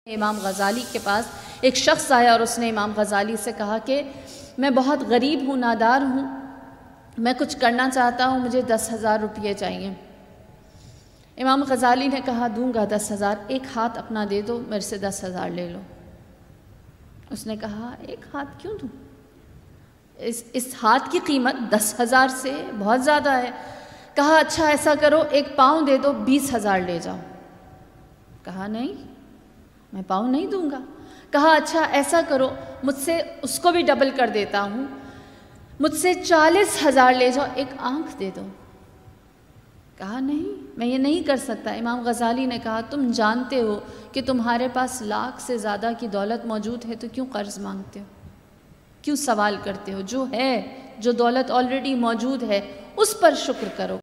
इमाम गज़ाली के पास एक शख्स आया और उसने इमाम गज़ाली से कहा कि मैं बहुत गरीब हूँ, नादार हूँ, मैं कुछ करना चाहता हूँ, मुझे 10,000 रुपये चाहिए। इमाम गज़ाली ने कहा दूंगा 10,000, एक हाथ अपना दे दो, मेरे से 10,000 ले लो। उसने कहा एक हाथ क्यों दूँ, इस हाथ की कीमत 10,000 से बहुत ज़्यादा है। कहा अच्छा ऐसा करो, एक पाँव दे दो, 20,000 ले जाओ। कहा नहीं, मैं पाँव नहीं दूंगा। कहा अच्छा ऐसा करो, मुझसे उसको भी डबल कर देता हूँ, मुझसे 40,000 ले जाओ, एक आंख दे दो। कहा नहीं, मैं ये नहीं कर सकता। इमाम गज़ाली ने कहा तुम जानते हो कि तुम्हारे पास लाख से ज़्यादा की दौलत मौजूद है, तो क्यों कर्ज़ मांगते हो, क्यों सवाल करते हो? जो है, जो दौलत ऑलरेडी मौजूद है, उस पर शुक्र करो।